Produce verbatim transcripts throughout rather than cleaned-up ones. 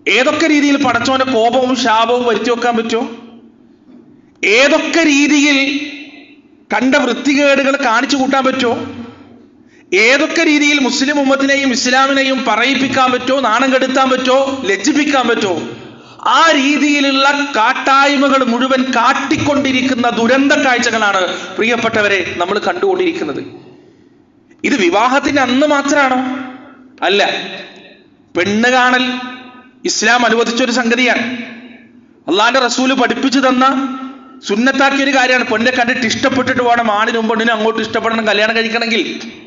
ഏതൊക്കെ രീതിയിൽ പടച്ചോന്റെ കോപവും ശാപവും വരുത്തി വെക്കാൻ പറ്റുമോ? ഏതൊക്കെ രീതിയിൽ കണ്ട വൃത്തികേടുകൾ കാണിച്ചു കൂട്ടാൻ പറ്റുമോ? ഏതൊക്കെ രീതിയിൽ മുസ്ലിം ഉമ്മത്തിനെയും ഇസ്ലാമിനെയും പറയിപ്പിക്കാൻ പറ്റുമോ, നാണം കെടുത്താൻ പറ്റുമോ, ലജ്ജിപ്പിക്കാൻ പറ്റുമോ? ആ രീതിയിലുള്ള കാട്ടായ്മകൾ മുഴുവൻ കാട്ടിക്കൊണ്ടിരിക്കുന്ന ദുരന്ത കാഴ്ചകളാണ് പ്രിയപ്പെട്ടവരെ നമ്മൾ കണ്ടുകൊണ്ടിരിക്കുന്നത്. ഇത് വിവാഹത്തിന് അന്ന് മാത്രമാണോ? അല്ല. പെണ്ണ് കാണൽ ഇസ്ലാം അനുവദിച്ചൊരു സംഗതിയാണ്. അള്ളാന്റെ റസൂല് പഠിപ്പിച്ചു തന്ന സുന്നത്താക്കിയൊരു കാര്യമാണ്. പെണ്ണിനെ കണ്ടിട്ട് ഇഷ്ടപ്പെട്ടിട്ട് വേണം ആണിനും പെണ്ണിനും അങ്ങോട്ട് ഇഷ്ടപ്പെടണം, കല്യാണം കഴിക്കണമെങ്കിൽ.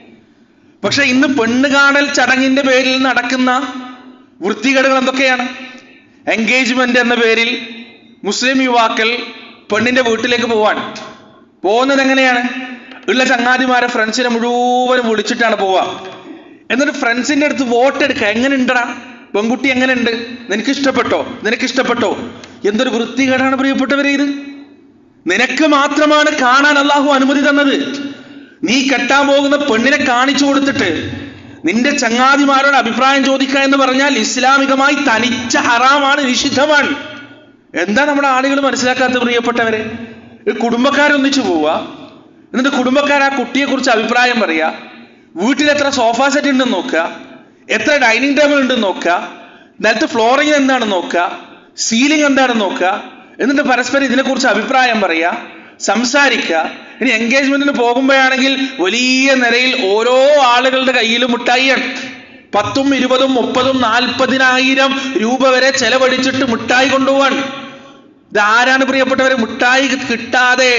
പക്ഷെ ഇന്ന് പെണ്ണ് കാണൽ ചടങ്ങിന്റെ പേരിൽ നടക്കുന്ന വൃത്തികേടുകൾ എന്തൊക്കെയാണ്? എൻഗേജ്മെന്റ് എന്ന പേരിൽ മുസ്ലിം യുവാക്കൾ പെണ്ണിന്റെ വീട്ടിലേക്ക് പോവാൻ പോകുന്നത് എങ്ങനെയാണ്? ഉള്ള ചങ്ങാതിമാരെ ഫ്രണ്ട്സിനെ മുഴുവനും വിളിച്ചിട്ടാണ് പോവാ. എന്നിട്ട് ഫ്രണ്ട്സിന്റെ അടുത്ത് വോട്ട് എടുക്കുക. എങ്ങനെ ഉണ്ടടാ പെൺകുട്ടി, എങ്ങനെ ഉണ്ട്, നിനക്ക് ഇഷ്ടപ്പെട്ടോ, നിനക്ക് ഇഷ്ടപ്പെട്ടോ? എന്തൊരു വൃത്തികേടാണ് പ്രിയപ്പെട്ടവരെ ഇത്. നിനക്ക് മാത്രമാണ് കാണാൻ അള്ളാഹു അനുമതി തന്നത്. നീ കെട്ടാൻ പോകുന്ന പെണ്ണിനെ കാണിച്ചു കൊടുത്തിട്ട് നിന്റെ ചങ്ങാതിമാരോട് അഭിപ്രായം ചോദിക്കുക എന്ന് പറഞ്ഞാൽ ഇസ്ലാമികമായി തനിച്ച ഹറാമാണ്, നിഷിദ്ധമാണ്. എന്താ നമ്മുടെ ആളുകൾ മനസ്സിലാക്കാത്ത പ്രിയപ്പെട്ടവരെ? കുടുംബക്കാരൊന്നിച്ചു പോവുക, എന്നിട്ട് കുടുംബക്കാർ ആ കുട്ടിയെ കുറിച്ച് അഭിപ്രായം പറയുക, വീട്ടിൽ എത്ര സോഫ സെറ്റ് ഉണ്ടെന്ന് നോക്കുക, എത്ര ഡൈനിങ് ടേബിൾ ഉണ്ടെന്ന് നോക്കുക, നിലത്ത് ഫ്ലോറിങ് എന്താണെന്ന് നോക്കുക, സീലിംഗ് എന്താണെന്ന് നോക്കുക, എന്നിട്ട് പരസ്പരം ഇതിനെക്കുറിച്ച് അഭിപ്രായം പറയുക, സംസാരിക്കുക. ഇനി എൻഗേജ്മെന്റിന് പോകുമ്പോഴാണെങ്കിൽ വലിയ നിരയിൽ ഓരോ ആളുകളുടെ കയ്യിലും മിഠായിയാണ്. പത്തും ഇരുപതും മുപ്പതും നാൽപ്പതിനായിരം രൂപ വരെ ചെലവഴിച്ചിട്ട് മിഠായി കൊണ്ടുപോവാൻ. ഇതാരാണ് പ്രിയപ്പെട്ടവരെ? മിഠായി കിട്ടാതെ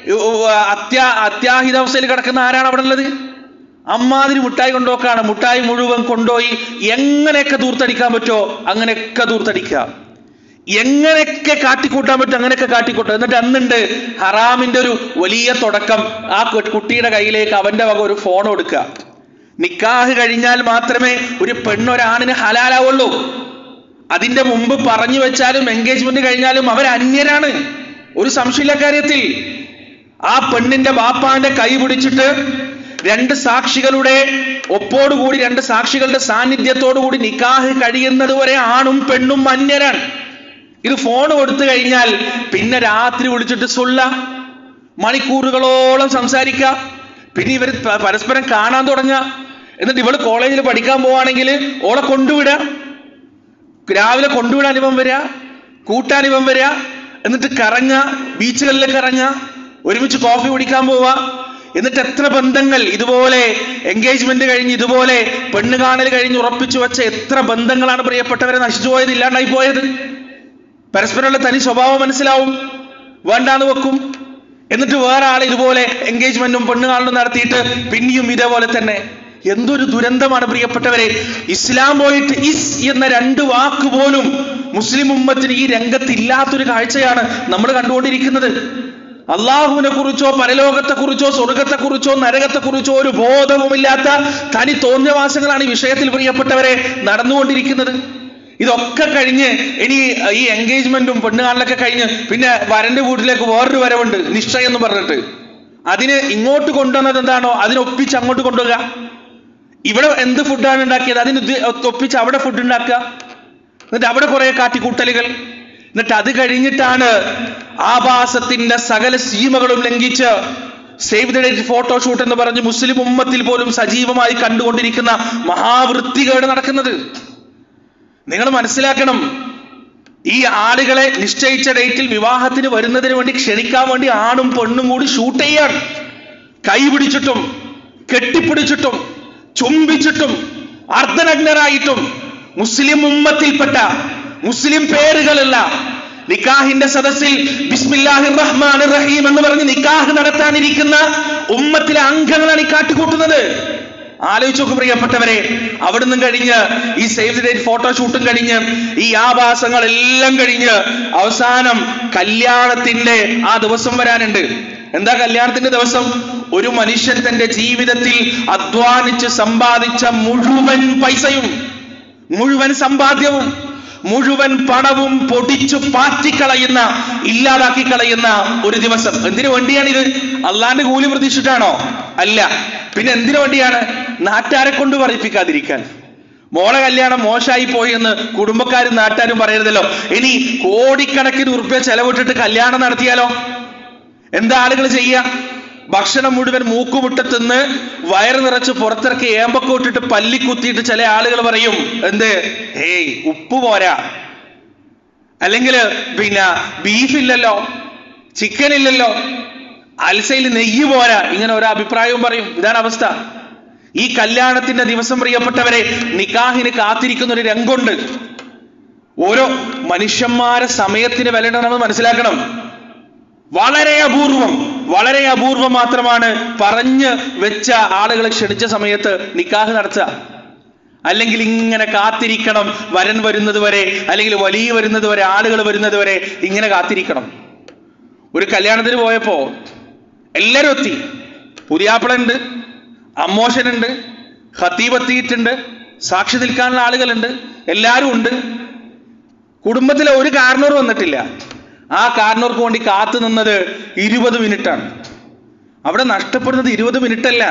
അത്യാ അത്യാഹിതാവസ്ഥയിൽ കിടക്കുന്ന ആരാണ് അവിടെ ഉള്ളത്? അമ്മാതിരി മിഠായി കൊണ്ടുപോക്കാണ്. മിഠായി മുഴുവൻ കൊണ്ടുപോയി എങ്ങനെയൊക്കെ ദൂർത്തടിക്കാൻ പറ്റുമോ അങ്ങനെയൊക്കെ ദൂർത്തടിക്കുക, എങ്ങനെയൊക്കെ കാട്ടിക്കൂട്ടാൻ പറ്റും അങ്ങനെയൊക്കെ കാട്ടിക്കൂട്ടുക. എന്നിട്ട് അന്നുണ്ട് ഹറാമിന്റെ ഒരു വലിയ തുടക്കം. ആ കുട്ടിയുടെ കയ്യിലേക്ക് അവന്റെ വക ഒരു ഫോൺ കൊടുക്കുക. നിക്കാഹ് കഴിഞ്ഞാൽ മാത്രമേ ഒരു പെണ്ണൊരാണിന് ഹലാലാവുള്ളൂ. അതിന്റെ മുമ്പ് പറഞ്ഞു വെച്ചാലും എൻഗേജ്മെന്റ് കഴിഞ്ഞാലും അവർ അന്യരാണ്, ഒരു സംശയമില്ല കാര്യത്തിൽ. ആ പെണ്ണിന്റെ ബാപ്പാന്റെ കൈ പിടിച്ചിട്ട് രണ്ട് സാക്ഷികളുടെ ഒപ്പോടുകൂടി, രണ്ട് സാക്ഷികളുടെ സാന്നിധ്യത്തോടു കൂടി നിക്കാഹ് കഴിയുന്നത് വരെ ആണും പെണ്ണും അന്യരാണ്. ഇത് ഫോൺ കൊടുത്തു കഴിഞ്ഞാൽ പിന്നെ രാത്രി വിളിച്ചിട്ട് സുള്ള മണിക്കൂറുകളോളം സംസാരിക്കുക. പിന്നെ ഇവർ പരസ്പരം കാണാൻ തുടങ്ങുക. എന്നിട്ട് ഇവള് കോളേജിൽ പഠിക്കാൻ പോവാണെങ്കിൽ ഓളെ കൊണ്ടുവിടുക, രാവിലെ കൊണ്ടുവിടാൻ ഇവൻ വരിക, കൂട്ടാൻ ഇവൻ വരിക, എന്നിട്ട് കറങ്ങ, ബീച്ചുകളിലേക്ക് ഇറങ്ങ, ഒരുമിച്ച് കോഫി കുടിക്കാൻ പോവുക. എന്നിട്ട് എത്ര ബന്ധങ്ങൾ ഇതുപോലെ എൻഗേജ്മെന്റ് കഴിഞ്ഞ് ഇതുപോലെ പെണ്ണ് കാണൽ കഴിഞ്ഞ് ഉറപ്പിച്ചു വെച്ച എത്ര ബന്ധങ്ങളാണ് പ്രിയപ്പെട്ടവരെ നശിച്ചു പോയത്, ഇല്ലാണ്ടായി പോയത്. പരസ്പരമുള്ള തനി സ്വഭാവം മനസ്സിലാവും, വേണ്ടാന്ന് വെക്കും. എന്നിട്ട് വേറെ ആൾ ഇതുപോലെ എൻഗേജ്മെന്റും പെണ്ണ് കാണലും നടത്തിയിട്ട് പിന്നെയും ഇതേപോലെ തന്നെ. എന്തൊരു ദുരന്തമാണ് പ്രിയപ്പെട്ടവരെ. ഇസ്ലാം പോയിട്ട് ഇസ് എന്ന രണ്ട് വാക്ക് പോലും മുസ്ലിം ഉമ്മത്തിന് ഈ രംഗത്ത് ഇല്ലാത്തൊരു കാഴ്ചയാണ് നമ്മൾ കണ്ടുകൊണ്ടിരിക്കുന്നത്. അള്ളാഹുവിനെ കുറിച്ചോ പരലോകത്തെ കുറിച്ചോ സ്വർഗത്തെ കുറിച്ചോ നരകത്തെ കുറിച്ചോ ഒരു ബോധവുമില്ലാത്ത തനി തോന്നിയവാസങ്ങളാണ് ഈ വിഷയത്തിൽ പ്രിയപ്പെട്ടവരെ നടന്നുകൊണ്ടിരിക്കുന്നത്. ഇതൊക്കെ കഴിഞ്ഞ് ഇനി ഈ എൻഗേജ്മെന്റും പെണ്ണ് കാണലൊക്കെ കഴിഞ്ഞ് പിന്നെ വരന്റെ വീട്ടിലേക്ക് വേറൊരു വരവുണ്ട്, നിശ്ചയം എന്ന് പറഞ്ഞിട്ട്. അതിന് ഇങ്ങോട്ട് കൊണ്ടുവന്നത് എന്താണോ അതിനൊപ്പിച്ച് അങ്ങോട്ട് കൊണ്ടുവരിക. ഇവിടെ എന്ത് ഫുഡാണ് ഉണ്ടാക്കിയത് അതിന് ഒപ്പിച്ച് അവിടെ ഫുഡ് ഉണ്ടാക്കുക. എന്നിട്ട് അവിടെ കുറെ കാട്ടിക്കൂട്ടലുകൾ. എന്നിട്ട് അത് കഴിഞ്ഞിട്ടാണ് ആഭാസത്തിന്റെ സകല സീമകളും ലംഘിച്ച് സേവ് ദ ഡേറ്റ് ഫോട്ടോഷൂട്ട് എന്ന് പറഞ്ഞ് മുസ്ലിം ഉമ്മത്തിൽ പോലും സജീവമായി കണ്ടുകൊണ്ടിരിക്കുന്ന മഹാവൃത്തികേട് നടക്കുന്നത്. നിങ്ങൾ മനസ്സിലാക്കണം, ഈ ആളുകളെ നിശ്ചയിച്ച ഡേറ്റിൽ വിവാഹത്തിന് വരുന്നതിന് വേണ്ടി ക്ഷണിക്കാൻ വേണ്ടി ആണും പെണ്ണും കൂടി ഷൂട്ട് ചെയ്യാൻ, കൈ പിടിച്ചിട്ടും കെട്ടിപ്പിടിച്ചിട്ടും ചുംബിച്ചിട്ടും അർദ്ധനഗ്നരായിട്ടും മുസ്ലിം ഉമ്മത്തിൽപ്പെട്ട മുസ്ലിം പേരുകളുള്ള നിക്കാഹിന്റെ സദസ്സിൽ ബിസ്മില്ലാഹിർ റഹ്മാനിർ റഹീം എന്ന് പറഞ്ഞ് നിക്കാഹ് നടത്താനിരിക്കുന്ന ഉമ്മത്തിലെ അംഗങ്ങളാണ് ഈ കാട്ടിക്കൂട്ടുന്നത്. ആലോചിച്ച് നോക്ക് പ്രിയപ്പെട്ടവരെ. അവിടുന്ന് കഴിഞ്ഞ് ഈ സേവ് ദി ഡേറ്റ് ഫോട്ടോഷൂട്ടും കഴിഞ്ഞ് ഈ ആഭാസങ്ങളെല്ലാം കഴിഞ്ഞ് അവസാനം കല്യാണത്തിന്റെ ആ ദിവസം വരാനുണ്ട്. എന്താ കല്യാണത്തിന്റെ ദിവസം? ഒരു മനുഷ്യൻ തന്റെ ജീവിതത്തിൽ അധ്വാനിച്ച് സമ്പാദിച്ച മുഴുവൻ പൈസയും മുഴുവൻ സമ്പാദ്യവും മുഴുവൻ പണവും പൊടിച്ചു പാറ്റിക്കളയുന്ന, ഇല്ലാതാക്കി കളയുന്ന ഒരു ദിവസം. എന്തിനു വേണ്ടിയാണിത്? അള്ളാന്റെ കൂലി പ്രതീക്ഷിച്ചിട്ടാണോ? അല്ല. പിന്നെ എന്തിനു വേണ്ടിയാണ്? നാട്ടാരെ കൊണ്ട് പറയിപ്പിക്കാതിരിക്കാൻ, മോളെ കല്യാണം മോശമായി പോയി എന്ന് കുടുംബക്കാരും നാട്ടുകാരും പറയരുതല്ലോ. ഇനി കോടിക്കണക്കിന് ഉറുപ്പ്യ ചെലവിട്ടിട്ട് കല്യാണം നടത്തിയാലോ? എന്താ ആളുകൾ ചെയ്യുക? ഭക്ഷണം മുഴുവൻ മൂക്കുമുട്ട തിന്ന് വയറ് നിറച്ച് പുറത്തിറക്കി ഏമ്പൊക്കെ ഇട്ടിട്ട് പല്ലി കുത്തിയിട്ട് ചില ആളുകൾ പറയും എന്ത്, ഏയ് ഉപ്പ് പോരാ, അല്ലെങ്കിൽ പിന്നെ ബീഫ് ഇല്ലല്ലോ, ചിക്കൻ ഇല്ലല്ലോ, അൽസയിൽ നെയ്യ് പോരാ, ഇങ്ങനെ ഓരോ അഭിപ്രായവും പറയും. ഇതാണ് അവസ്ഥ. ഈ കല്യാണത്തിന്റെ ദിവസം പ്രിയപ്പെട്ടവരെ നിക്കാഹിന് കാത്തിരിക്കുന്ന ഒരു രംഗമുണ്ട്. ഓരോ മനുഷ്യന്മാരെ സമയത്തിന് വിലയിടണമെന്ന് മനസ്സിലാക്കണം. വളരെ അപൂർവം വളരെ അപൂർവം മാത്രമാണ് പറഞ്ഞ് വെച്ച ആളുകളെ ക്ഷണിച്ച സമയത്ത് നിക്കാഹ് നടത്തുക. അല്ലെങ്കിൽ ഇങ്ങനെ കാത്തിരിക്കണം, വരൻ വരുന്നത് വരെ, അല്ലെങ്കിൽ വലിയ വരുന്നത് വരെ, ആളുകൾ വരുന്നത് വരെ ഇങ്ങനെ കാത്തിരിക്കണം. ഒരു കല്യാണത്തിന് പോയപ്പോ എല്ലാവരും എത്തി. പുതിയാപ്പിളുണ്ട്, അമ്മോശനുണ്ട്, ഖത്തീബ് എത്തിയിട്ടുണ്ട്, സാക്ഷി നിൽക്കാനുള്ള ആളുകളുണ്ട്, എല്ലാവരും ഉണ്ട്. കുടുംബത്തിലെ ഒരു കാരണവർ വന്നിട്ടില്ല. ആ കാരണവർക്ക് വേണ്ടി കാത്തു നിന്നത് ഇരുപത് മിനിറ്റാണ്. അവിടെ നഷ്ടപ്പെടുന്നത് ഇരുപത് മിനിറ്റ് അല്ല,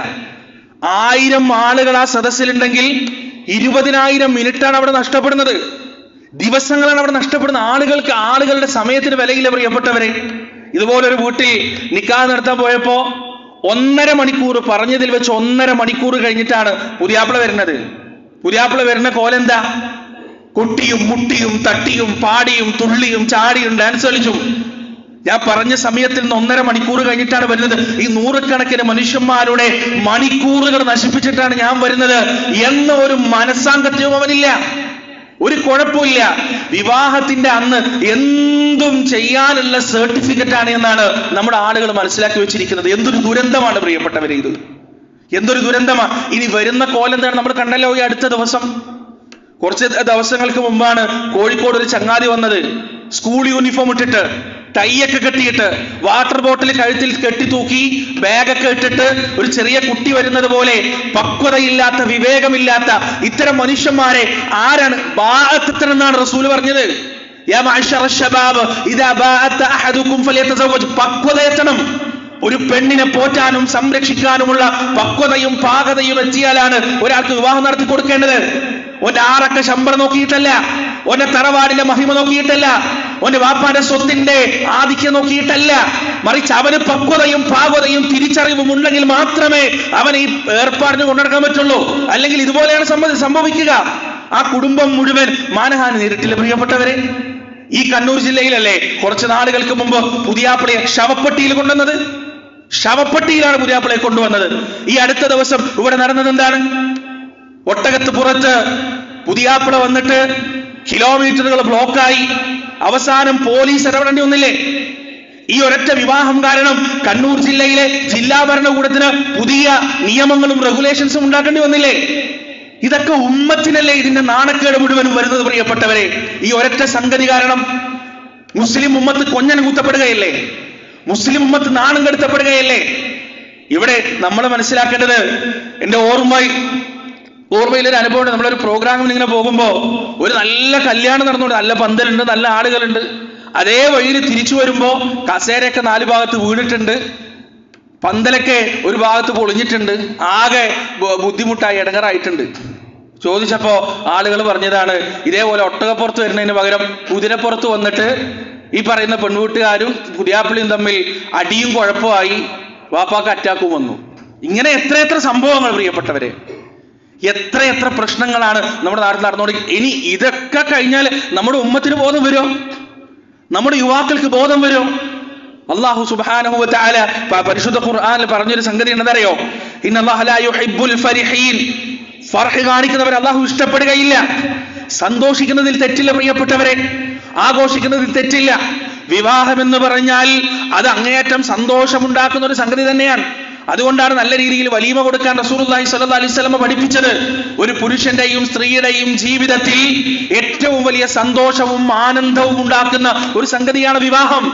ആയിരം ആളുകൾ ആ സദസ്സിലുണ്ടെങ്കിൽ ഇരുപതിനായിരം മിനിറ്റാണ് അവിടെ നഷ്ടപ്പെടുന്നത്. ദിവസങ്ങളാണ് അവിടെ നഷ്ടപ്പെടുന്ന. ആളുകൾക്ക് ആളുകളുടെ സമയത്തിന് വിലയില്ല പ്രിയപ്പെട്ടവരെ. ഇതുപോലൊരു വീട്ടിൽ നിക്കാഹ് നടത്താൻ പോയപ്പോ ഒന്നര മണിക്കൂർ, പറഞ്ഞതിൽ വെച്ച് ഒന്നര മണിക്കൂർ കഴിഞ്ഞിട്ടാണ് പുതിയാപ്പിള വരുന്നത്. പുതിയാപ്പിള വരുന്ന കോലെന്താ? കൊട്ടിയും മുട്ടിയും തട്ടിയും പാടിയും തുള്ളിയും ചാടിയും ഡാൻസ് കളിച്ചും. ഞാൻ പറഞ്ഞ സമയത്തിൽ നിന്ന് ഒന്നര മണിക്കൂർ കഴിഞ്ഞിട്ടാണ് വരുന്നത്. ഈ നൂറുകണക്കിന് മനുഷ്യന്മാരുടെ മണിക്കൂറുകൾ നശിപ്പിച്ചിട്ടാണ് ഞാൻ വരുന്നത് എന്ന ഒരു മനസ്സാങ്കത്യവും അവനില്ല. ഒരു കുഴപ്പമില്ല. വിവാഹത്തിന്റെ അന്ന് എന്തും ചെയ്യാനുള്ള സർട്ടിഫിക്കറ്റ് ആണ് എന്നാണ് നമ്മുടെ ആളുകൾ മനസ്സിലാക്കി വെച്ചിരിക്കുന്നത്. എന്തൊരു ദുരന്തമാണ് പ്രിയപ്പെട്ടവരെ ഇത്, എന്തൊരു ദുരന്തമാണ്. ഇനി വരുന്ന കോലെന്താണ് നമ്മൾ കണ്ടല്ലോ. ഈ അടുത്ത ദിവസം, കുറച്ച് ദിവസങ്ങൾക്ക് മുമ്പാണ് കോഴിക്കോട് ഒരു ചങ്ങാതി വന്നത്. സ്കൂൾ യൂണിഫോം ഇട്ടിട്ട്, ടൈയൊക്കെ കെട്ടിയിട്ട്, വാട്ടർ ബോട്ടിൽ കഴുത്തിൽ കെട്ടിത്തൂക്കി, ബാഗൊക്കെ ഇട്ടിട്ട് ഒരു ചെറിയ കുട്ടി വരുന്നത് പോലെ പക്വതയില്ലാത്ത, വിവേകമില്ലാത്ത ഇത്തരം മനുഷ്യന്മാരെ ആരാണ് ബാഅത്തെന്നാണ് റസൂൽ പറഞ്ഞത്. യാ മഅ്ശറ ശബാബ് ഇദാ ബാഅത അഹദുകും ഫലിയതസവ്വജ്. പക്വതയെത്തണം. ഒരു പെണ്ണിനെ പോറ്റാനും സംരക്ഷിക്കാനുമുള്ള പക്വതയും പാകതയും എത്തിയാലാണ് ഒരാൾക്ക് വിവാഹം നടത്തി കൊടുക്കേണ്ടത്. ഒന്റെ ആറൊക്കെ ശമ്പളം നോക്കിയിട്ടല്ല, ഒന്റെ തറവാടിന്റെ മഹിമ നോക്കിയിട്ടല്ല, ഒന്റെ വാപ്പാന്റെ സ്വത്തിന്റെ ആധിക്യം നോക്കിയിട്ടല്ല. മറിച്ച് അവന് പക്വതയും പാകതയും തിരിച്ചറിവും ഉണ്ടെങ്കിൽ മാത്രമേ അവന് ഈ ഏർപ്പാടിന് കൊണ്ടുനടക്കാൻ പറ്റുള്ളൂ. അല്ലെങ്കിൽ ഇതുപോലെയാണ് സംഭവിക്കുക. ആ കുടുംബം മുഴുവൻ മാനഹാനി നേരിട്ടില്ല പ്രിയപ്പെട്ടവരെ. ഈ കണ്ണൂർ ജില്ലയിലല്ലേ കുറച്ച് നാളുകൾക്ക് മുമ്പ് പുതിയാപ്പിളയെ ശവപ്പെട്ടിയിൽ കൊണ്ടുവന്നത്? ശവപ്പെട്ടിയിലാണ് പുതിയാപ്പിളയെ കൊണ്ടുവന്നത്. ഈ അടുത്ത ദിവസം ഇവിടെ നടന്നത് എന്താണ്? ഒട്ടകത്ത് പുറത്ത് പുതിയാപ്പിള വന്നിട്ട് കിലോമീറ്ററുകൾ ബ്ലോക്കായി. അവസാനം പോലീസ് ഇടപെടേണ്ടി വന്നില്ലേ? ഈ ഒരൊറ്റ വിവാഹം കാരണം കണ്ണൂർ ജില്ലയിലെ ജില്ലാ ഭരണകൂടത്തിന് പുതിയ നിയമങ്ങളും റെഗുലേഷൻസും ഉണ്ടാക്കേണ്ടി വന്നില്ലേ? ഇതൊക്കെ ഉമ്മത്തിനല്ലേ ഇതിന്റെ നാണക്കേട് മുഴുവനും വരുന്നത് പ്രിയപ്പെട്ടവരെ. ഈ ഒരൊറ്റ സംഗതി കാരണം മുസ്ലിം ഉമ്മത്ത് കൊഞ്ഞൻ കൂത്തപ്പെടുകയല്ലേ? മുസ്ലിം ഉമ്മത്ത് നാണം കെടുത്തപ്പെടുകയല്ലേ? ഇവിടെ നമ്മൾ മനസ്സിലാക്കേണ്ടത്, എന്റെ ഓർമ്മ ഓർമ്മയിലൊരു അനുഭവമുണ്ട്. നമ്മളൊരു പ്രോഗ്രാമിന് ഇങ്ങനെ പോകുമ്പോ ഒരു നല്ല കല്യാണം നടന്നുകൊണ്ട്, നല്ല പന്തലുണ്ട്, നല്ല ആളുകളുണ്ട്. അതേ വഴിയിൽ തിരിച്ചു വരുമ്പോ കസേരയൊക്കെ നാല് ഭാഗത്ത് വീണിട്ടുണ്ട്, പന്തലൊക്കെ ഒരു ഭാഗത്ത് പൊളിഞ്ഞിട്ടുണ്ട്, ആകെ ബുദ്ധിമുട്ടായി ഇടങ്ങറായിട്ടുണ്ട്. ചോദിച്ചപ്പോ ആളുകൾ പറഞ്ഞതാണ്, ഇതേപോലെ ഒട്ടകപ്പുറത്ത് വരുന്നതിന് പകരം കുതിരപ്പുറത്ത് വന്നിട്ട് ഈ പറയുന്ന പെൺവീട്ടുകാരും പുതിയാപ്പിളിയും തമ്മിൽ അടിയും കുഴപ്പമായി, വാപ്പാക്ക് അറ്റാക്കും വന്നു. ഇങ്ങനെ എത്രയെത്ര സംഭവങ്ങൾ പ്രിയപ്പെട്ടവരെ, എത്രയെത്ര പ്രശ്നങ്ങളാണ് നമ്മുടെ നാട്ടിൽ നടന്നുകൊണ്ട്. ഇനി ഇതൊക്കെ കഴിഞ്ഞാൽ നമ്മുടെ ഉമ്മത്തിന് ബോധം വരുമോ? നമ്മുടെ യുവാക്കൾക്ക് ബോധം വരുമോ? അല്ലാഹു സുബ്ഹാനഹു വ തആല പരിശുദ്ധ ഖുർആനിൽ പറഞ്ഞൊരു സംഗതി ഉണ്ടെന്നറിയോ? ഇന്നല്ലാഹ ലാ യുഹിബ്ബുൽ ഫരിഹീൻ. ഫർഹ് കാണിക്കുന്നവരെ അല്ലാഹു ഇഷ്ടപ്പെടുകയില്ല. സന്തോഷിക്കുന്നതിൽ തെറ്റില്ല പ്രിയപ്പെട്ടവരെ, ആഘോഷിക്കുന്നതിൽ തെറ്റില്ല. വിവാഹം എന്ന് പറഞ്ഞാൽ അത് അങ്ങേയറ്റം സന്തോഷമുണ്ടാക്കുന്ന ഒരു സംഗതി തന്നെയാണ്. അതുകൊണ്ടാണ് നല്ല രീതിയിൽ വലീമ കൊടുക്കാൻ റസൂലുള്ളാഹി സ്വല്ലല്ലാഹു അലൈഹി വസല്ലം പഠിപ്പിച്ചത്. ഒരു പുരുഷന്റെയും സ്ത്രീയുടെയും ജീവിതത്തിൽ ഏറ്റവും വലിയ സന്തോഷവും ആനന്ദവും ഉണ്ടാക്കുന്ന ഒരു സംഗതിയാണ് വിവാഹം.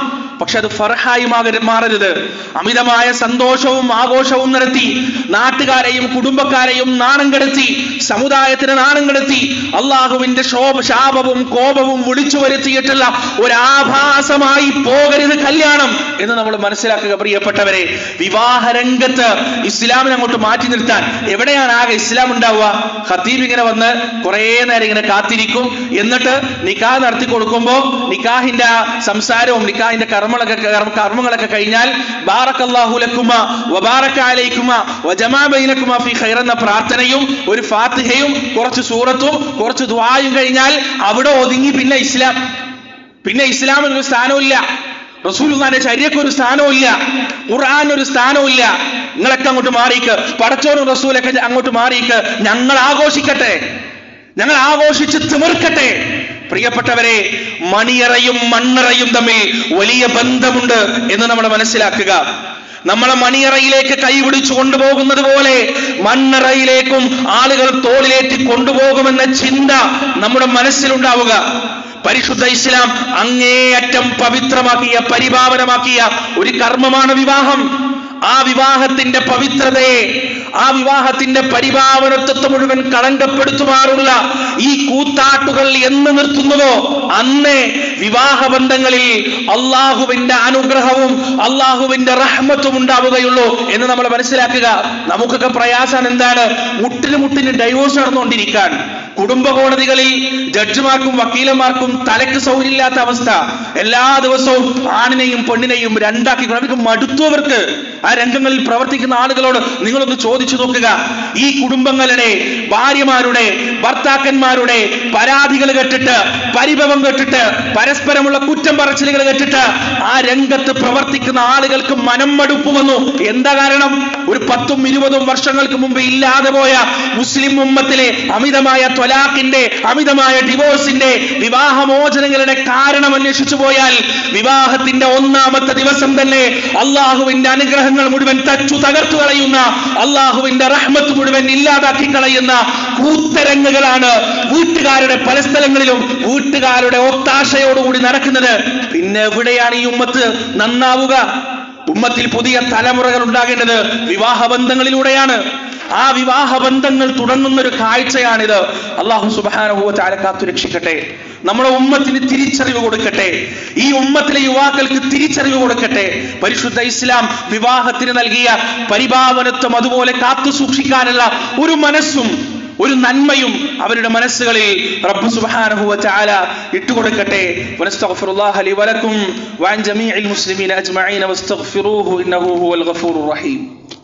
പക്ഷെ അത് ഫർഹായി മാറരുത്. അമിതമായ സന്തോഷവും ആഘോഷവും നടത്തി നാട്ടുകാരെയും കുടുംബക്കാരെയും നാണം കെടുത്തി, സമുദായത്തിന് നാണം കെടുത്തി, അള്ളാഹുവിന്റെ ശോഭ ശാപവും കോപവും വിളിച്ചു വരുത്തിയിട്ടുള്ള ഒരു ആഭാസമായി പോകരുത് കല്യാണം എന്ന് നമ്മൾ മനസ്സിലാക്കുക. പ്രിയപ്പെട്ടവരെ, വിവാഹ രംഗത്ത് ഇസ്ലാമിനെ അങ്ങോട്ട് മാറ്റി നിർത്താൻ എവിടെയാണ് ആകെ ഇസ്ലാം ഉണ്ടാവുക? ഖത്തീബ് ഇങ്ങനെ വന്ന് കുറെ നേരം ഇങ്ങനെ കാത്തിരിക്കും, എന്നിട്ട് നിക്കാഹ് നടത്തി കൊടുക്കുമ്പോ നിക്കാഹിന്റെ സംസാരവും നിക്കാഹിന്റെ കർമ്മങ്ങളൊക്കെ കർമ്മങ്ങളൊക്കെ കഴിഞ്ഞാൽ ബാറക്കല്ലാഹു ലക്കുമാ വബാറക അലൈക്കുമാ വജമാ ബൈനക്കുമാ ഫീ ഖൈർ എന്ന പ്രാർത്ഥനയും ഒരു ഫാത്തിഹയും കുറച്ച് സൂറത്തും കുറച്ച് ദുആയും കഴിഞ്ഞാൽ അവിടെ ഒതുങ്ങി. പിന്നെ ഇസ്ലാം പിന്നെ ഇസ്ലാമിന് ഒരു സ്ഥാനമില്ല, റസൂലുള്ളാഹിന്റെ ചര്യക്ക് ഒരു സ്ഥാനമില്ല, ഖുർആൻ ഒരു സ്ഥാനമില്ല. നിങ്ങളൊക്കെ അങ്ങോട്ട് മാറിക്ക്, പടച്ചോനും റസൂലൊക്കെ അങ്ങോട്ട് മാറിക്ക്, ഞങ്ങൾ ആഘോഷിക്കട്ടെ, ഞങ്ങൾ ആഘോഷിച്ച് തിമിർക്കട്ടെ. പ്രിയപ്പെട്ടവരെ, മണിയറയും മണ്ണറയും തമ്മിൽ വലിയ ബന്ധമുണ്ട് എന്ന് നമ്മൾ മനസ്സിലാക്കുക. നമ്മളെ മണിയറയിലേക്ക് കൈപിടിച്ചു കൊണ്ടുപോകുന്നത് പോലെ മണ്ണറയിലേക്കും ആളുകൾ തോളിലേറ്റി കൊണ്ടുപോകുമെന്ന ചിന്ത നമ്മുടെ മനസ്സിലുണ്ടാവുക. പരിശുദ്ധ ഇസ്ലാം അങ്ങേയറ്റം പവിത്രമാക്കിയ പരിപാവനമാക്കിയ ഒരു കർമ്മമാണ് വിവാഹം. ആ വിവാഹത്തിന്റെ പവിത്രതയെ, ആ വിവാഹത്തിന്റെ പരിപാവനത്വത്തെ മുഴുവൻ കളങ്കപ്പെടുത്തുമാറുള്ള ഈ കൂത്താട്ടുകൾ എന്ന് നിർത്തുന്നുവോ അന്നേ വിവാഹബന്ധങ്ങളിൽ അള്ളാഹുവിന്റെ അനുഗ്രഹവും അള്ളാഹുവിന്റെ റഹ്മത്തും ഉണ്ടാവുകയുള്ളൂ എന്ന് നമ്മൾ മനസ്സിലാക്കുക. നമുക്കൊക്കെ പ്രയാസം എന്താണ്? മുട്ടിന് മുട്ടിന് ഡൈവോഴ്സ് നടന്നുകൊണ്ടിരിക്കാൻ, കുടുംബ കോടതികളിൽ ജഡ്ജിമാർക്കും വക്കീലന്മാർക്കും തലക്ക് സൗകര്യമില്ലാത്ത അവസ്ഥ. എല്ലാ ദിവസവും ആണിനെയും പെണ്ണിനെയും രണ്ടാക്കി അവർക്ക് മടുത്തവർക്ക് ആ രംഗങ്ങളിൽ പ്രവർത്തിക്കുന്ന ആളുകളോട് നിങ്ങളൊന്ന് ചോദിച്ചു നോക്കുക. ഈ കുടുംബങ്ങളുടെ ഭാര്യമാരുടെ ഭർത്താക്കന്മാരുടെ പരാതികൾ കേട്ടിട്ട്, പരിഭവം കേട്ടിട്ട്, പരസ്പരമുള്ള കുറ്റം പറച്ചിലുകൾ കേട്ടിട്ട് ആ രംഗത്ത് പ്രവർത്തിക്കുന്ന ആളുകൾക്ക് മനം മടുപ്പ് വന്നു. എന്താ കാരണം? ഒരു പത്തും ഇരുപതും വർഷങ്ങൾക്ക് മുമ്പ് ഇല്ലാതെ പോയ മുസ്ലിം ഉമ്മത്തിലെ അമിതമായ ത്വലാഖിന്റെ, അമിതമായ ഡിവോഴ്സിന്റെ, വിവാഹമോചനങ്ങളുടെ കാരണം അന്വേഷിച്ചു പോയാൽ വിവാഹത്തിന്റെ ഒന്നാമത്തെ ദിവസം തന്നെ അള്ളാഹുവിന്റെ അനുഗ്രഹങ്ങൾ മുഴുവൻ തച്ചു തകർത്തു കളയുന്ന, അള്ളാഹുവിന്റെ റഹ്മത്ത് മുഴുവൻ ഇല്ലാതാക്കി കളയുന്ന കൂത്തരങ്ങുകളാണ് വീട്ടുകാരുടെ പല സ്ഥലങ്ങളിലും വീട്ടുകാരുടെ ഒത്താശയോടുകൂടി നടക്കുന്നത്. പിന്നെ എവിടെയാണ് ഈ ഉമ്മത്ത് നന്നാവുക? ഉമ്മത്തിൽ പുതിയ തലമുറകൾ ഉണ്ടാകേണ്ടത് വിവാഹബന്ധങ്ങളിലൂടെയാണ്. ആ വിവാഹബന്ധങ്ങൾ തുടങ്ങുന്ന ഒരു കാഴ്ചയാണിത്. അല്ലാഹു സുബ്ഹാനഹു വ തആല കാത്തു രക്ഷിക്കട്ടെ. നമ്മുടെ ഉമ്മത്തിന് തിരിച്ചറിവ് കൊടുക്കട്ടെ. ഈ ഉമ്മത്തിലെ യുവാക്കൾക്ക് തിരിച്ചറിവ് കൊടുക്കട്ടെ. പരിശുദ്ധ ഇസ്ലാം വിവാഹത്തിന് നൽകിയ പരിഭാവനത്വം അതുപോലെ കാത്തു സൂക്ഷിക്കാനുള്ള ഒരു മനസ്സും ഒരു നന്മയും അവരുടെ മനസ്സുകളിൽ റബ്ബ് സുബ്ഹാനഹു വ തആല ഇട്ടുകൊടുക്കട്ടെ. വനസ്തഗ്ഫിറുല്ലാഹ ലി വലക്കും വഅൻ ജമീഇൽ മുസ്ലിമീന അജ്മഈന വസ്തഗ്ഫിറൂഹു ഇന്നഹു ഹുവൽ ഗഫൂറുർ റഹീം.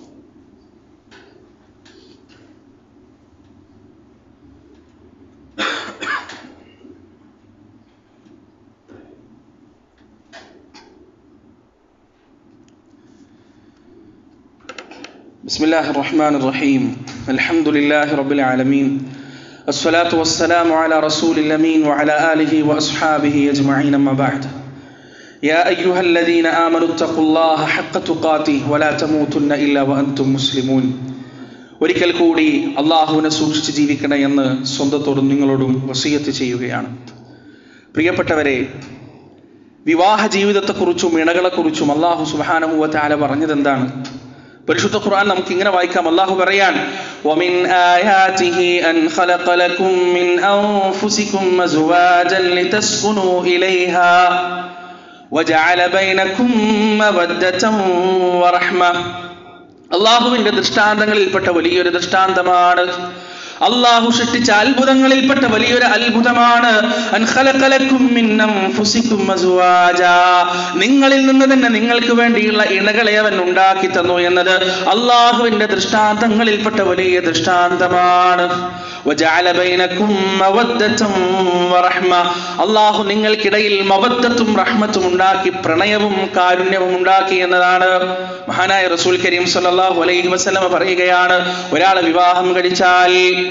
بسم الله الرحمن الرحيم الحمد لله رب العالمين الصلاة والسلام على رسول الأمين وعلى آله وأصحابه أجمعين أما بعد يا أيها الذين آمنوا اتقوا الله حق تقاته ولا تموتن إلا وأنتم مسلمون. ഒരിക്കൽ കൂടി അള്ളാഹുവിനെ സൂക്ഷിച്ച് ജീവിക്കണമെന്ന് സ്വന്തത്തോടും നിങ്ങളോടും വസിയത്ത് ചെയ്യുകയാണ്. പ്രിയപ്പെട്ടവരെ, വിവാഹ ജീവിതത്തെക്കുറിച്ചും ഇണകളെക്കുറിച്ചും അള്ളാഹു സുബ്ഹാനഹു വ തആല പറഞ്ഞത് എന്താണ്? പരിശുദ്ധ ഖുർആൻ നമുക്ക് ഇങ്ങനെ വായിക്കാം. അല്ലാഹു പറയാൻ, വമിൻ ആയാതിഹി അൻ ഖലഖ ലക്കും മിൻ അൻഫുസികും അസ്വാജൻ ലിതസ്കുനൂ ഇലൈഹാ വജഅല ബൈനകും മവദ്ദതൻ വറഹ്മ. അല്ലാഹുവിന്റെ ദൃഷ്ടാന്തങ്ങളിൽപ്പെട്ട വലിയൊരു ദൃഷ്ടാന്തമാണ്, അള്ളാഹു സൃഷ്ടിച്ച അത്ഭുതങ്ങളിൽപ്പെട്ട വലിയൊരു അത്ഭുതമാണ്. അൻ ഖലഖ ലക്കും മിൻ അൻഫുസികും അസ്വാജാ, നിങ്ങളിൽ നിന്ന് തന്നെ നിങ്ങൾക്ക് വേണ്ടിയുള്ള ഇണകളെ അവൻ ഉണ്ടാക്കി തന്നു എന്നത് അള്ളാഹുവിന്റെ ദൃഷ്ടാന്തങ്ങളിൽപ്പെട്ട വലിയ ദൃഷ്ടാന്തമാണ്. വജഅല ബൈനകും മവദ്ദതൻ വറഹ്മ, അള്ളാഹു നിങ്ങൾക്കിടയിൽ മവദ്ദത്തും റഹ്മത്തും ഉണ്ടാക്കി, പ്രണയവും കാരുണ്യവും ഉണ്ടാക്കി എന്നതാണ്. മഹാനായ റസൂൽ കരീം സ്വല്ലല്ലാഹു അലൈഹി വസല്ലം പറയുകയാണ്, ഒരാൾ വിവാഹം കഴിച്ചാൽ,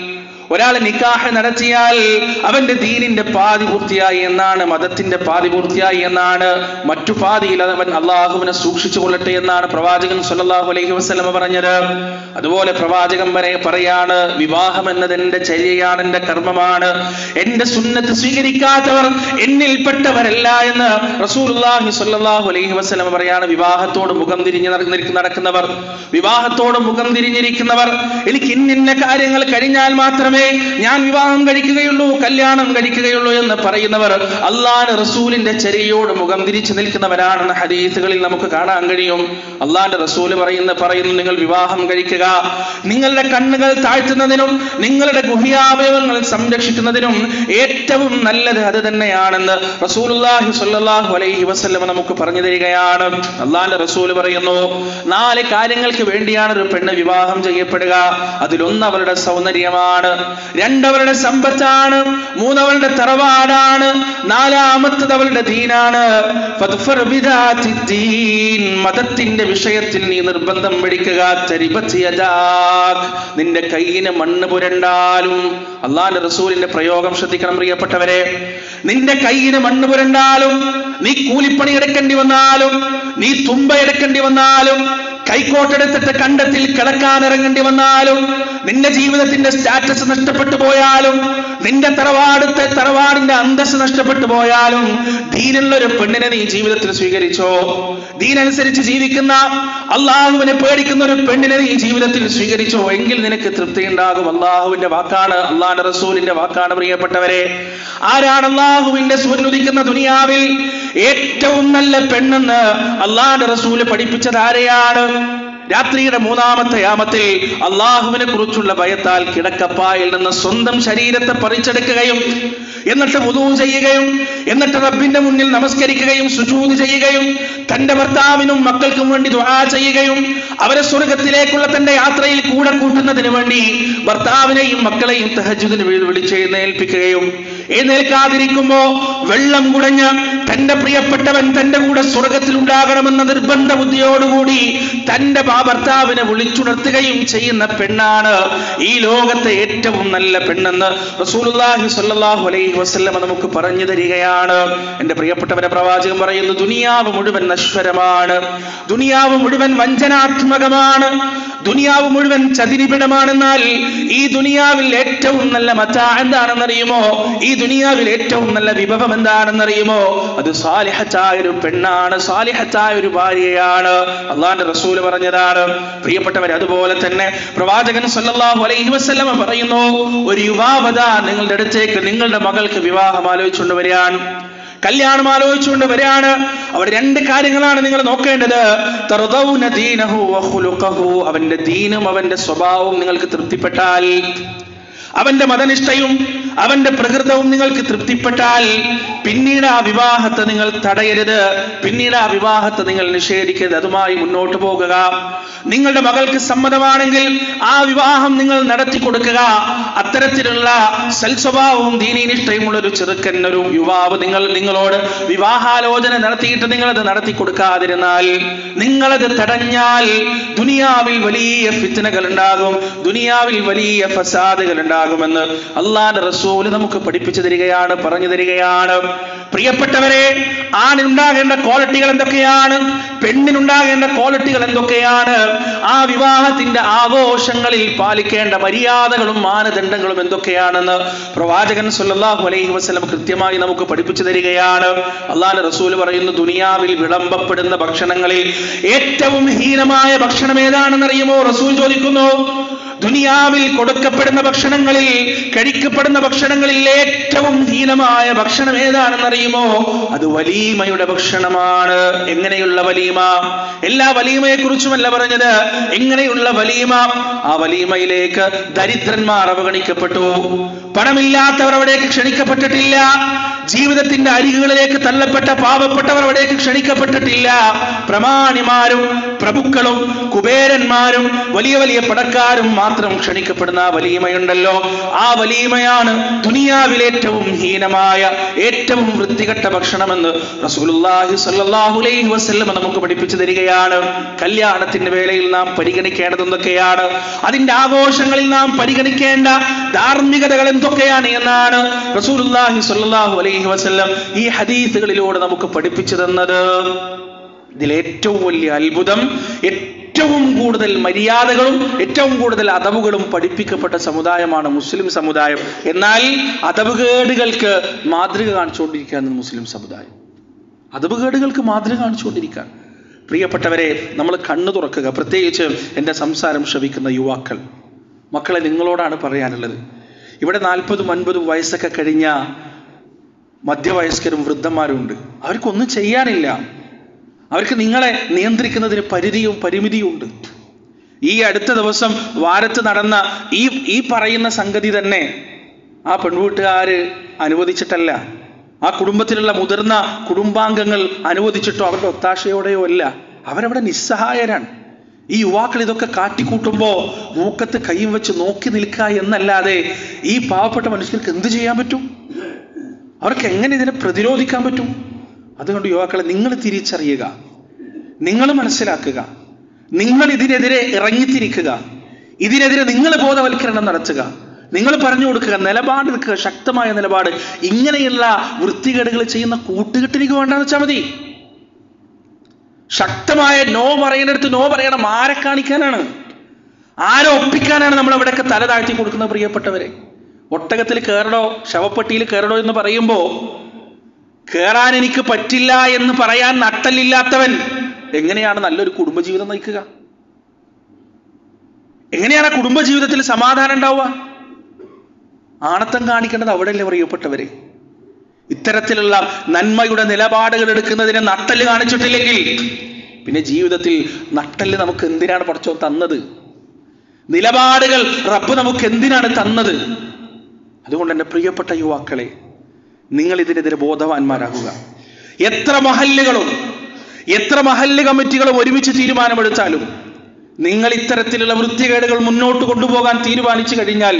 ഒരാൾ നിക്കാഹ് നടത്തിയാൽ അവന്റെ ദീനിന്റെ പാതി പൂർത്തിയായി എന്നാണ്, മതത്തിന്റെ പാതി പൂർത്തിയായി എന്നാണ്. മറ്റു പാതിയിൽ അവൻ അള്ളാഹുവിനെ സൂക്ഷിച്ചു കൊള്ളട്ടെ എന്നാണ് പ്രവാചകൻ സ്വല്ലല്ലാഹു അലൈഹി വസല്ലം പറഞ്ഞത്. അതുപോലെ പ്രവാചകൻ വരെ പറയാണ്, വിവാഹം എന്നത് എന്റെ ചര്യയാണ്, എന്റെ കർമ്മമാണ്, എന്റെ സുന്നത്ത് സ്വീകരിക്കാത്തവർ എന്നിൽപ്പെട്ടവരല്ല എന്ന് റസൂലുള്ളാഹി സ്വല്ലല്ലാഹു അലൈഹി വസല്ലം പറയാണ്. വിവാഹത്തോട് മുഖം തിരിഞ്ഞ് നടക്കുന്നവർ, വിവാഹത്തോട് മുഖം തിരിഞ്ഞിരിക്കുന്നവർ, എനിക്ക് ഇന്നിന്ന കാര്യങ്ങൾ കഴിഞ്ഞാൽ മാത്രമേ ഞാൻ വിവാഹം കഴിക്കുകയുള്ളൂ, കല്യാണം കഴിക്കുകയുള്ളൂ എന്ന് പറയുന്നവർ അള്ളാഹുവിന്റെ റസൂലിന്റെ ചര്യയോട് മുഖം തിരിച്ചു നിൽക്കുന്നവരാണെന്ന് ഹദീസുകളിൽ നമുക്ക് കാണാൻ കഴിയും. അള്ളാഹുവിന്റെ റസൂൽ പറയുന്ന പറയുന്നു നിങ്ങൾ വിവാഹം കഴിക്കുക, നിങ്ങളുടെ കണ്ണുകൾ താഴ്ത്തുന്നതിനും നിങ്ങളുടെ ഗുഹ്യാവയവങ്ങൾ സംരക്ഷിക്കുന്നതിനും ഏറ്റവും നല്ലത് അത് തന്നെയാണെന്ന് റസൂലുള്ളാഹി സ്വല്ലല്ലാഹു അലൈഹി വസല്ലം നമുക്ക് പറഞ്ഞു തരികയാണ്. അള്ളാഹുവിന്റെ റസൂൽ പറയുന്നു, നാല് കാര്യങ്ങൾക്ക് വേണ്ടിയാണ് ഒരു പെണ്ണ് വിവാഹം ചെയ്യപ്പെടുക. അതിലൊന്ന് അവളുടെ സൗന്ദര്യമാണ്, രണ്ടവരുടെ സമ്പത്താണ്, മൂന്നവളുടെ തറവാടാണ്, നാലാമത്തത് അവളുടെ ദീനാണ്. മതത്തിന്റെ വിഷയത്തിൽ നീ നിർബന്ധം പിടിക്കുക. നിന്റെ കയ്യിന് മണ്ണ് പുരണ്ടാലും, അള്ളാഹുവിന്റെ റസൂലിന്റെ പ്രയോഗം ശ്രദ്ധിക്കണം പ്രിയപ്പെട്ടവരെ, നിന്റെ കയ്യിന് മണ്ണ് പുരണ്ടാലും, നീ കൂലിപ്പണി എടുക്കേണ്ടി വന്നാലും, നീ തുമ്പ എടുക്കേണ്ടി വന്നാലും, കൈക്കോട്ടെടുത്തിട്ട് കണ്ടത്തിൽ കിടക്കാൻ ഇറങ്ങേണ്ടി വന്നാലും, നിന്റെ ജീവിതത്തിന്റെ സ്റ്റാറ്റസ് നഷ്ടപ്പെട്ടു പോയാലും, നിന്റെ തറവാടത്തെ തറവാടിന്റെ അന്തസ്സ് നഷ്ടപ്പെട്ടു പോയാലും, ദീനുള്ള ഒരു പെണ്ണിനെ നീ ജീവിതത്തിൽ സ്വീകരിച്ചോ, ദീനനുസരിച്ച് ജീവിക്കുന്ന അള്ളാഹുവിനെ പേടിക്കുന്ന ഒരു പെണ്ണിനെ നീ ജീവിതത്തിൽ സ്വീകരിച്ചോ എങ്കിൽ നിനക്ക് തൃപ്തി ഉണ്ടാകും. അള്ളാഹുവിന്റെ വാക്കാണ്, അള്ളാഹുവിന്റെ റസൂലിന്റെ വാക്കാണ് പ്രിയപ്പെട്ടവരെ. ആരാണ് അള്ളാഹുവിന്റെ സൂര്യൻ ഉദിക്കുന്ന ദുനിയാവിൽ ഏറ്റവും നല്ല പെണ്ണെന്ന് അള്ളാഹുവിന്റെ റസൂല് പഠിപ്പിച്ചത് ആരെയാണ്? രാത്രിയുടെ മൂന്നാമത്തെ യാമത്തിൽ അള്ളാഹുവിനെ കുറിച്ചുള്ള ഭയത്താൽ കിടക്കപ്പായിൽ നിന്ന് സ്വന്തം ശരീരത്തെ പറിച്ചെടുക്കുകയും എന്നിട്ട് വുദൂ ചെയ്യുകയും എന്നിട്ട് റബ്ബിന്റെ മുന്നിൽ നമസ്കരിക്കുകയും സുജൂദ് ചെയ്യുകയും തന്റെ ഭർത്താവിനും മക്കൾക്കും വേണ്ടി ദുആ ചെയ്യുകയും അവരെ സ്വർഗത്തിലേക്കുള്ള തന്റെ യാത്രയിൽ കൂടെ കൂട്ടുന്നതിന് വേണ്ടി ഭർത്താവിനെയും മക്കളെയും തഹജ്ജുദിന് വിളിച്ചെഴുന്നേൽപ്പിക്കുകയും എഴുന്നേൽക്കാതിരിക്കുമ്പോ വെള്ളം കുടഞ്ഞ് തന്റെ പ്രിയപ്പെട്ടവൻ തന്റെ കൂടെ സ്വർഗത്തിൽ ഉണ്ടാകണമെന്ന നിർബന്ധ ബുദ്ധിയോടുകൂടി തന്റെ ഭർത്താവിനെ വിളിച്ചുണർത്തുകയും ചെയ്യുന്ന പെണ്ണാണ് ഈ ലോകത്തെ ഏറ്റവും നല്ല പെണ്ണെന്ന് റസൂലുള്ളാഹി സ്വല്ലല്ലാഹു അലൈഹി വസല്ലം നമുക്ക് പറഞ്ഞു തരികയാണ്. എന്റെ പ്രിയപ്പെട്ടവരെ, പ്രവാചകൻ പറയുന്നു, ദുനിയാവ് മുഴുവൻ നശ്വരമാണ്, ദുനിയാവ് മുഴുവൻ വഞ്ചനാത്മകമാണ്, ദുനിയാവ് മുഴുവൻ ചതിരിപിടമാണെന്നാൽ ഈ ദുനിയാവിൽ ഏറ്റവും നല്ല മതാ എന്താണെന്നറിയുമോ? ഈ ദുനിയാവിൽ ഏറ്റവും നല്ല വിഭവം എന്താണെന്നറിയുമോ? അത് സാലിഹത്തായ ഒരു പെണ്ണാണ്, സാലിഹത്തായ ഒരു ഭാര്യയാണ്. അള്ളാഹുവിന്റെ റസൂൽ പറഞ്ഞതാണ്. പ്രിയപ്പെട്ടവർ, അതുപോലെ തന്നെ പ്രവാചകൻ സല്ലല്ലാഹു അലൈഹി വസല്ലം പറയുന്നു, ഒരു യുവാവത നിങ്ങളുടെ അടുത്തേക്ക് നിങ്ങളുടെ മകൾക്ക് വിവാഹം ആലോചിച്ചുകൊണ്ട് വരികയാണ്, കല്യാണം ആലോചിച്ചുകൊണ്ട് വരികയാണ്. അവിടെ രണ്ട് കാര്യങ്ങളാണ് നിങ്ങൾ നോക്കേണ്ടത്. തർദൗന ദീനഹു വഖുലുഖഹു, അവന്റെ ദീനും അവന്റെ സ്വഭാവവും നിങ്ങൾക്ക് തൃപ്തിപ്പെട്ടാൽ, അവന്റെ മതനിഷ്ഠയും അവന്റെ പ്രകൃതവും നിങ്ങൾക്ക് തൃപ്തിപ്പെട്ടാൽ പിന്നീട് ആ വിവാഹത്തെ നിങ്ങൾ തടയരുത്, പിന്നീട് ആ വിവാഹത്തെ നിങ്ങൾ നിഷേധിക്കരുത്, അതുമായി മുന്നോട്ട് പോകുക. നിങ്ങളുടെ മകൾക്ക് സമ്മതമാണെങ്കിൽ ആ വിവാഹം നിങ്ങൾ നടത്തി കൊടുക്കുക. അത്തരത്തിലുള്ള സൽസ്വഭാവവും ദീനീനിഷ്ഠയുമുള്ള ഒരു ചെറുക്കൻ, ഒരു യുവാവ് നിങ്ങൾ നിങ്ങളോട് വിവാഹാലോചന നടത്തിയിട്ട് നിങ്ങളത് നടത്തി കൊടുക്കാതിരുന്നാൽ, നിങ്ങളത് തടഞ്ഞാൽ ദുനിയാവിൽ വലിയ ഫിത്നകൾ ഉണ്ടാകും, ദുനിയാവിൽ വലിയ ഫസാദുകൾ ഉണ്ടാകുമെന്ന് അള്ളാഹുവിന്റെ റസൂല് നമുക്ക് പഠിപ്പിച്ചു തരികയാണ്, പറഞ്ഞു തരികയാണ്. പ്രിയപ്പെട്ടവരെ, ആണിനുണ്ടാകേണ്ട ക്വാളിറ്റികൾ എന്തൊക്കെയാണ്? പെണ്ണിനുണ്ടാകേണ്ട ക്വാളിറ്റികൾ എന്തൊക്കെയാണ്? ആ വിവാഹത്തിന്റെ ആഘോഷങ്ങളിൽ പാലിക്കേണ്ട മര്യാദകളും മാനദണ്ഡങ്ങളും എന്തൊക്കെയാണെന്ന് പ്രവാചകൻ സല്ലല്ലാഹു അലൈഹി വസല്ലം കൃത്യമായി നമുക്ക് പഠിപ്പിച്ചു തരികയാണ്. അള്ളാഹുവിന്റെ റസൂൽ പറയുന്നു, ദുനിയാവിൽ വിളമ്പപ്പെടുന്ന ഭക്ഷണങ്ങളിൽ ഏറ്റവും ഹീനമായ ഭക്ഷണം ഏതാണെന്നറിയുമോ? റസൂൽ ചോദിക്കുന്നു. ദുനിയാവിൽ കൊടുക്കപ്പെടുന്ന ഭക്ഷണങ്ങളിൽ, കഴിക്കപ്പെടുന്ന ഭക്ഷണങ്ങളിൽ ഏറ്റവും ഹീനമായ ഭക്ഷണം ഏതാണെന്നറിയുമോ? അത് വലീമയുടെ ഭക്ഷണമാണ്. എങ്ങനെയുള്ള വലീമ? എല്ലാ വലീമയെ കുറിച്ചുമല്ല പറഞ്ഞത്, എങ്ങനെയുള്ള വലീമ? ആ വലീമയിലേക്ക് ദരിദ്രന്മാർ അവഗണിക്കപ്പെട്ടു, പണമില്ലാത്തവർ അവിടേക്ക് ക്ഷണിക്കപ്പെട്ടിട്ടില്ല, ജീവിതത്തിന്റെ അരികുകളിലേക്ക് തള്ളപ്പെട്ട പാവപ്പെട്ടവർ അവിടേക്ക് ക്ഷണിക്കപ്പെട്ടിട്ടില്ല. പ്രമാണിമാരും പ്രഭുക്കളും കുബേരന്മാരും വലിയ വലിയ പണക്കാരും മാത്രം ക്ഷണിക്കപ്പെടുന്ന വലീമയുണ്ടല്ലോ, ആ വലീമയാണ് ദുനിയാവിലെ ഏറ്റവും ഹീനമായ ഏറ്റവും വൃത്തികെട്ട ഭക്ഷണമെന്ന് റസൂലുള്ളാഹി സ്വല്ലല്ലാഹു അലൈഹി വസല്ലം നമുക്ക് പഠിപ്പിച്ചു തരികയാണ്. കല്യാണത്തിന്റെ വേളയിൽ നാം പരിഗണിക്കേണ്ടത് എന്തൊക്കെയാണ്, അതിന്റെ ആഘോഷങ്ങളിൽ നാം പരിഗണിക്കേണ്ട ധാർമ്മികതകൾ എന്തൊക്കെയാണ് എന്നാണ് റസൂലുള്ളാഹി സ്വല്ലല്ലാഹു അലൈഹി വസല്ലം ഈ ഹദീസുകളിലൂടെ നമുക്ക് പഠിപ്പിച്ചു തന്നത്. ഇതിലേറ്റവും വലിയ അത്ഭുതം, ഏറ്റവും കൂടുതൽ മര്യാദകളും ഏറ്റവും കൂടുതൽ അദബുകളും പഠിപ്പിക്കപ്പെട്ട സമുദായമാണ് മുസ്ലിം സമുദായം. എന്നാൽ അദബുകേടുകൾക്ക് മാതൃക കാണിച്ചുകൊണ്ടിരിക്കുകയാണ് മുസ്ലിം സമുദായം. അദബുകേടുകൾക്ക് മാതൃക കാണിച്ചുകൊണ്ടിരിക്കാൻ. പ്രിയപ്പെട്ടവരെ, നമ്മൾ കണ്ണു തുറക്കുക. പ്രത്യേകിച്ച് എൻ്റെ സംസാരം ശ്രവിക്കുന്ന യുവാക്കൾ, മക്കളെ, നിങ്ങളോടാണ് പറയാനുള്ളത്. ഇവിടെ നാൽപ്പതും അൻപതും വയസ്സൊക്കെ കഴിഞ്ഞ മധ്യവയസ്കരും വൃദ്ധന്മാരും ഉണ്ട്. അവർക്കൊന്നും ചെയ്യാനില്ല. അവർക്ക് നിങ്ങളെ നിയന്ത്രിക്കുന്നതിന് പരിധിയും പരിമിതിയും ഉണ്ട്. ഈ അടുത്ത ദിവസം വാരത്ത് നടന്ന ഈ ഈ പറയുന്ന സംഗതി തന്നെ ആ പെൺവീട്ടുകാര് അനുവദിച്ചിട്ടല്ല, ആ കുടുംബത്തിലുള്ള മുതിർന്ന കുടുംബാംഗങ്ങൾ അനുവദിച്ചിട്ടോ അവരുടെ ഒത്താശയോടെയോ അല്ല. അവരവിടെ നിസ്സഹായരാണ്. ഈ യുവാക്കൾ ഇതൊക്കെ കാട്ടിക്കൂട്ടുമ്പോ മൂക്കത്ത് കൈയും വെച്ച് നോക്കി നിൽക്കുക എന്നല്ലാതെ ഈ പാവപ്പെട്ട മനുഷ്യർക്ക് എന്ത് ചെയ്യാൻ പറ്റും? അവർക്ക് എങ്ങനെ ഇതിനെ പ്രതിരോധിക്കാൻ പറ്റും? അതുകൊണ്ട് യുവാക്കളെ, നിങ്ങൾ തിരിച്ചറിയുക, നിങ്ങൾ മനസ്സിലാക്കുക, നിങ്ങൾ ഇതിനെതിരെ ഇറങ്ങിത്തിരിക്കുക, ഇതിനെതിരെ നിങ്ങൾ ബോധവൽക്കരണം നടത്തുക, നിങ്ങൾ പറഞ്ഞു കൊടുക്കുക, നിലപാടെടുക്കുക, ശക്തമായ നിലപാട്. ഇങ്ങനെയുള്ള വൃത്തികേടുകൾ ചെയ്യുന്ന കൂട്ടുകെട്ടിലേക്ക് വേണ്ടെന്ന് വെച്ചാൽ മതി. ശക്തമായ നോ പറയുന്നിടത്ത് നോ പറയണം. ആരെ കാണിക്കാനാണ്, ആരെ ഒപ്പിക്കാനാണ് നമ്മൾ അവിടെയൊക്കെ തല താഴ്ത്തി കൊടുക്കുന്നത്? പ്രിയപ്പെട്ടവരെ, ഒട്ടകത്തിൽ കയറടോ, ശവപ്പെട്ടിയിൽ കയറടോ എന്ന് പറയുമ്പോ കയറാൻ എനിക്ക് പറ്റില്ല എന്ന് പറയാൻ നട്ടല്ലില്ലാത്തവൻ എങ്ങനെയാണ് നല്ലൊരു കുടുംബജീവിതം നയിക്കുക? എങ്ങനെയാണ് കുടുംബജീവിതത്തിൽ സമാധാനം ഉണ്ടാവുക? ആണത്തം കാണിക്കേണ്ടത് അവിടെയല്ലേ പ്രിയപ്പെട്ടവരെ? ഇത്തരത്തിലുള്ള നന്മയുടെ നിലപാടുകൾ എടുക്കുന്നതിന് നട്ടല് കാണിച്ചിട്ടില്ലെങ്കിൽ പിന്നെ ജീവിതത്തിൽ നട്ടല് നമുക്ക് എന്തിനാണ് പടച്ചോൻ തന്നത്? നിലപാടുകൾ റബ്ബ് നമുക്ക് എന്തിനാണ് തന്നത്? അതുകൊണ്ട് എൻ്റെ പ്രിയപ്പെട്ട യുവാക്കളെ, നിങ്ങൾ ഇതിനെതിരെ ബോധവാന്മാരാകുക. എത്ര മഹല്ലുകളും എത്ര മഹല്ല് കമ്മിറ്റികളും ഒരുമിച്ച് തീരുമാനമെടുത്താലും നിങ്ങൾ ഇത്തരത്തിലുള്ള വൃത്തികേടുകൾ മുന്നോട്ട് കൊണ്ടുപോകാൻ തീരുമാനിച്ചു കഴിഞ്ഞാൽ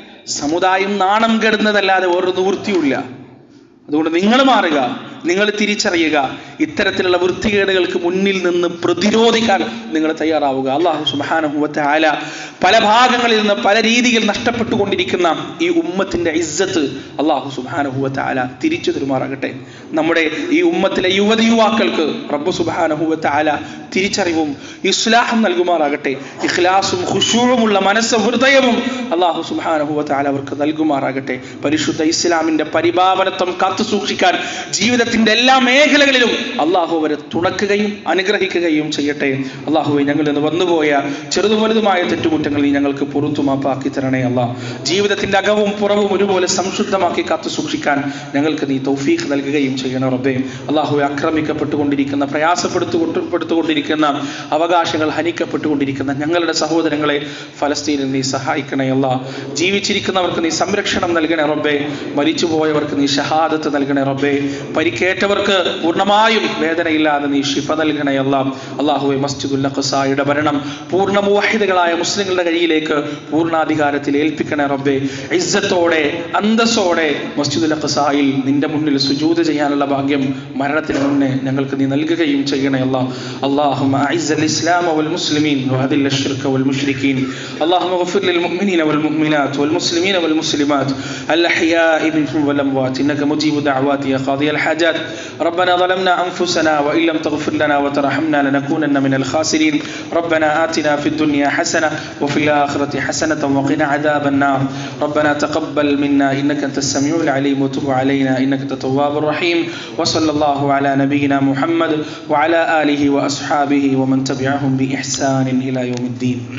സമുദായം നാണം കെടുന്നതല്ലാതെ വേറൊരു നിവൃത്തിയില്ല. അതുകൊണ്ട് നിങ്ങൾ മാറുക, നിങ്ങൾ തിരിച്ചറിയുക, ഇത്തരത്തിലുള്ള വൃത്തികേടുകൾക്ക് മുന്നിൽ നിന്ന് പ്രതിരോധിക്കാൻ നിങ്ങൾ തയ്യാറാവുക. അല്ലാഹു സുബ്ഹാനഹു വ തആല പല ഭാഗങ്ങളിൽ നിന്ന് പല രീതിയിൽ നഷ്ടപ്പെട്ടുകൊണ്ടിരിക്കുന്ന ഈ ഉമ്മത്തിന്റെ ഇസ്സത്ത് അല്ലാഹു സുബ്ഹാനഹു വ തആല തിരിച്ചു തരുമാറാകട്ടെ. നമ്മുടെ ഈ ഉമ്മത്തിലെ യുവതി യുവാക്കൾക്ക് റബ്ബ് സുബ്ഹാനഹു വ തആല തിരിച്ചറിവും ഇസ്ലാഹും നൽകുമാറാകട്ടെ. ഇഖ്ലാസും ഖുശൂഉമുള്ള മനസ്സും ഹൃദയവും അല്ലാഹു സുബ്ഹാനഹു വ തആല അവർക്ക് നൽകുമാറാകട്ടെ. പരിശുദ്ധ ഇസ്ലാമിന്റെ പരിപാവനത്വം കാത്തു സൂക്ഷിക്കാൻ ജീവിതത്തിന്റെ എല്ലാ മേഖലകളിലും അള്ളാഹു അവരെ തുണക്കുകയും അനുഗ്രഹിക്കുകയും ചെയ്യട്ടെ. അള്ളാഹുവെ, ഞങ്ങളിൽ നിന്ന് വന്നുപോയ ചെറുതും വലുതുമായ തെറ്റുകുറ്റങ്ങൾ നീ ഞങ്ങൾക്ക് പുറത്തു മാപ്പാക്കി തരണേ. അള്ളാഹ്, ജീവിതത്തിന്റെ അകവും പുറവും ഒരുപോലെ സംശുദ്ധമാക്കി കാത്തു സൂക്ഷിക്കാൻ ഞങ്ങൾക്ക് നീ തൗഫീഖ് നൽകുകയും ചെയ്യണം റബ്ബേ. അള്ളാഹുവെ, ആക്രമിക്കപ്പെട്ടുകൊണ്ടിരിക്കുന്ന പ്രയാസപ്പെടുത്തുകൊണ്ടിരിക്കുന്ന അവകാശങ്ങൾ ഹനിക്കപ്പെട്ടുകൊണ്ടിരിക്കുന്ന ഞങ്ങളുടെ സഹോദരങ്ങളെ ഫലസ്തീനിൽ നീ സഹായിക്കണേ. അള്ളാഹ്, ജീവിച്ചിരിക്കുന്നവർക്ക് നീ സംരക്ഷണം നൽകണേ റബ്ബേ. മരിച്ചുപോയവർക്ക് നീ ഷഹാദത്ത് നൽകണേ റബ്ബേ. പരിക്കേറ്റവർക്ക് പൂർണ്ണമായും വേദനയില്ലാതെ നീ ശിഫ നൽകണേ അല്ലാഹ്. അല്ലാഹുവേ, മസ്ജിദുൽ അഖ്സായുടെ ഭരണം പൂർണ്ണ മുവഹിദുകളായ മുസ്ലിങ്ങളുടെ കയ്യിലേക്ക് പൂർണ്ണാധികാരത്തിൽ ഏൽപ്പിക്കണേ റബ്ബേ. ഇസ്സത്തോടെ അന്തസ്സോടെ മസ്ജിദുൽ അഖ്സായിൽ നിന്റെ മുന്നിൽ സുജൂദ് ചെയ്യാനുള്ള ഭാഗ്യം മരണത്തിന് മുന്നേ ഞങ്ങൾക്ക് നീ നൽകുകയും ചെയ്യണേ അല്ലാഹ്. അല്ലാഹുമ്മ അഇസ്സൽ ഇസ്ലാമ വൽ മുസ്ലിമീൻ വഅദിൽ അശ്ശിർക വൽ മുശ്രിക്കീൻ. അല്ലാഹുമ്മ ഗഫിർ ലിൽ മുഅ്മിനീന വൽ മുഅ്മിനാത്ത് വൽ മുസ്ലിമീന വൽ മുസ്ലിമാത്ത് അൽ അഹ്യാഇ മിൻഹും വൽ അംവാത് ഇന്നക മുജീബു ദഅവാതി യാ ഖാദി അൽ ഹാജാത്. ربنا ظلمنا أنفسنا وإن لم تغفر لنا وترحمنا لنكونن من الخاسرين. ربنا آتنا في الدنيا حسنة وفي الآخرة حسنة وقنا عذاب النار. ربنا تقبل منا إنك أنت السميع العليم وتب علينا إنك أنت التواب الرحيم. وصلى الله على نبينا محمد وعلى آله وأصحابه ومن تبعهم بإحسان إلى يوم الدين.